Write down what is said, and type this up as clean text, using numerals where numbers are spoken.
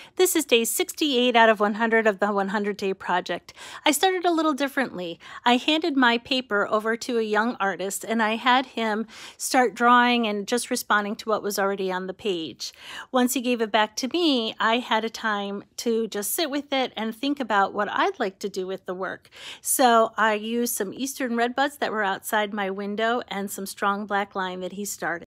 This is day 68 out of 100 of the 100-day project. I started a little differently. I handed my paper over to a young artist and I had him start drawing and just responding to what was already on the page. Once he gave it back to me, I had a time to just sit with it and think about what I'd like to do with the work. So I used some Eastern redbuds that were outside my window and some strong black line that he started.